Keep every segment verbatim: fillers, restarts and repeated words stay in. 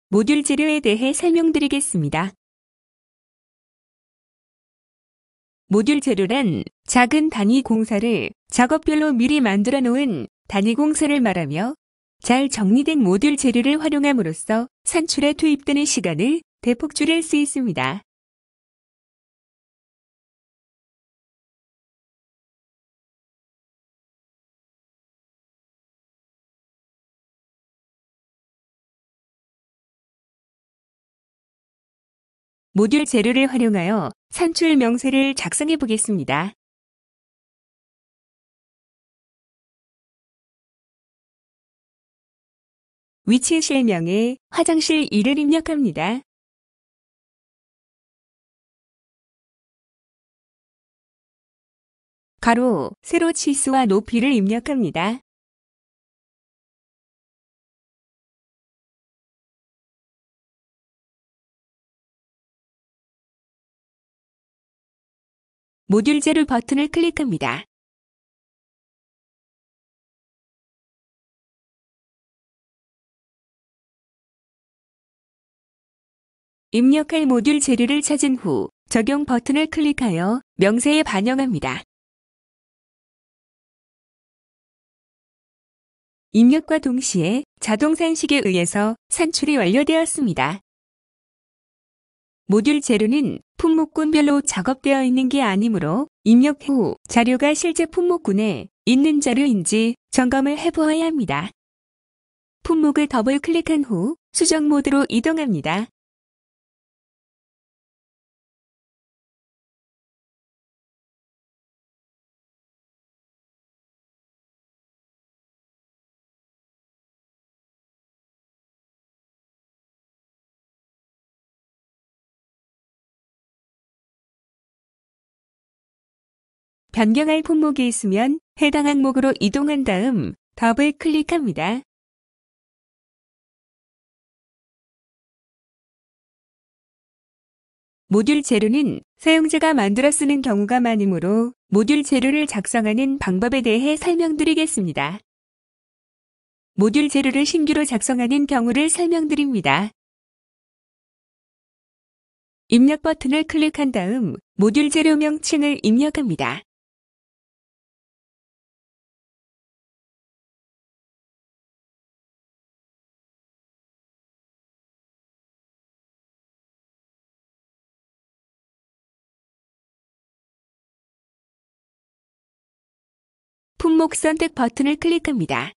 모듈 재료에 대해 설명드리겠습니다. 모듈 재료란 작은 단위 공사를 작업별로 미리 만들어 놓은 단위 공사를 말하며 잘 정리된 모듈 재료를 활용함으로써 산출에 투입되는 시간을 대폭 줄일 수 있습니다. 모듈 재료를 활용하여 산출 명세를 작성해 보겠습니다. 위치 실명에 화장실 이를 입력합니다. 가로, 세로 치수와 높이를 입력합니다. 모듈 재료 버튼을 클릭합니다. 입력할 모듈 재료를 찾은 후 적용 버튼을 클릭하여 명세에 반영합니다. 입력과 동시에 자동 산식에 의해서 산출이 완료되었습니다. 모듈 재료는 품목군별로 작업되어 있는 게 아니므로 입력 후 자료가 실제 품목군에 있는 자료인지 점검을 해보아야 합니다. 품목을 더블 클릭한 후 수정 모드로 이동합니다. 변경할 품목이 있으면 해당 항목으로 이동한 다음 더블 클릭합니다. 모듈 재료는 사용자가 만들어 쓰는 경우가 많으므로 모듈 재료를 작성하는 방법에 대해 설명드리겠습니다. 모듈 재료를 신규로 작성하는 경우를 설명드립니다. 입력 버튼을 클릭한 다음 모듈 재료 명칭을 입력합니다. 품목 선택 버튼을 클릭합니다.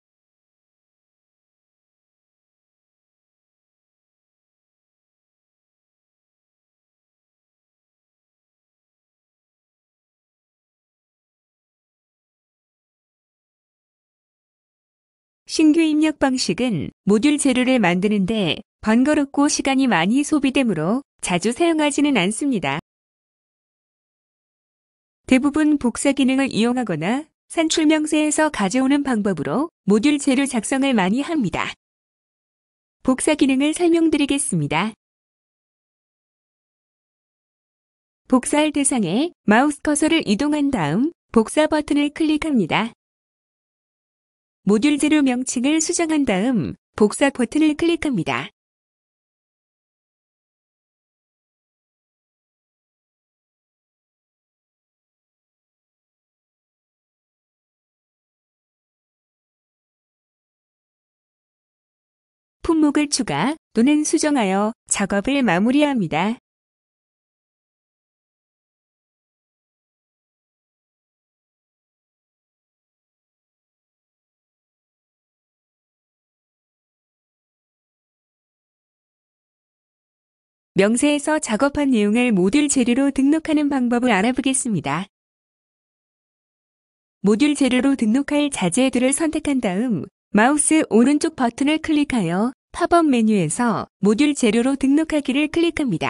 신규 입력 방식은 모듈 재료를 만드는데 번거롭고 시간이 많이 소비되므로 자주 사용하지는 않습니다. 대부분 복사 기능을 이용하거나 산출 명세에서 가져오는 방법으로 모듈 재료 작성을 많이 합니다. 복사 기능을 설명드리겠습니다. 복사할 대상에 마우스 커서를 이동한 다음 복사 버튼을 클릭합니다. 모듈 재료 명칭을 수정한 다음 복사 버튼을 클릭합니다. 품목을 추가 또는 수정하여 작업을 마무리합니다. 명세에서 작업한 내용을 모듈 재료로 등록하는 방법을 알아보겠습니다. 모듈 재료로 등록할 자재들을 선택한 다음 마우스 오른쪽 버튼을 클릭하여 팝업 메뉴에서 모듈 재료로 등록하기를 클릭합니다.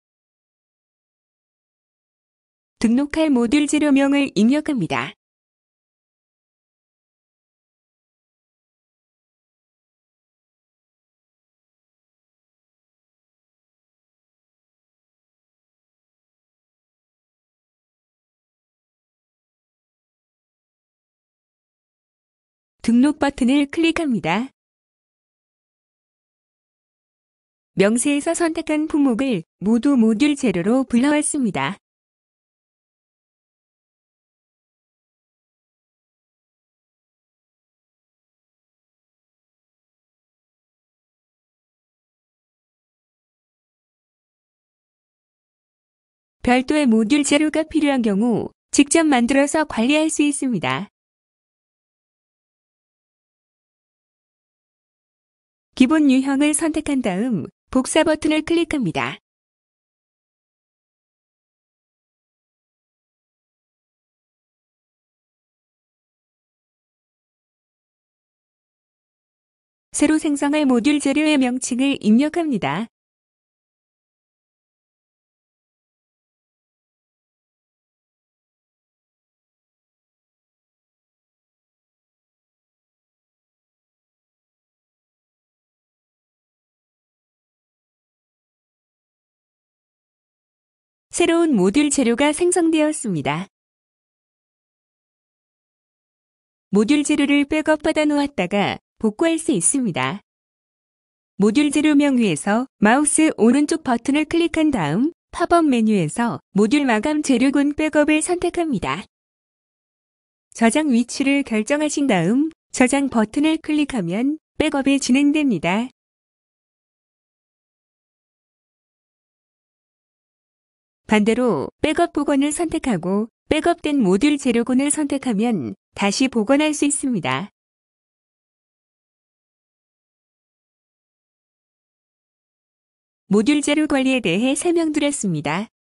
등록할 모듈 재료명을 입력합니다. 등록 버튼을 클릭합니다. 명세에서 선택한 품목을 모두 모듈 재료로 불러왔습니다. 별도의 모듈 재료가 필요한 경우 직접 만들어서 관리할 수 있습니다. 기본 유형을 선택한 다음 복사 버튼을 클릭합니다. 새로 생성할 모듈 재료의 명칭을 입력합니다. 새로운 모듈 재료가 생성되었습니다. 모듈 재료를 백업받아 놓았다가 복구할 수 있습니다. 모듈 재료명 위에서 마우스 오른쪽 버튼을 클릭한 다음 팝업 메뉴에서 모듈 마감 재료군 백업을 선택합니다. 저장 위치를 결정하신 다음 저장 버튼을 클릭하면 백업이 진행됩니다. 반대로 백업 복원을 선택하고 백업된 모듈 재료군을 선택하면 다시 복원할 수 있습니다. 모듈 재료 관리에 대해 설명드렸습니다.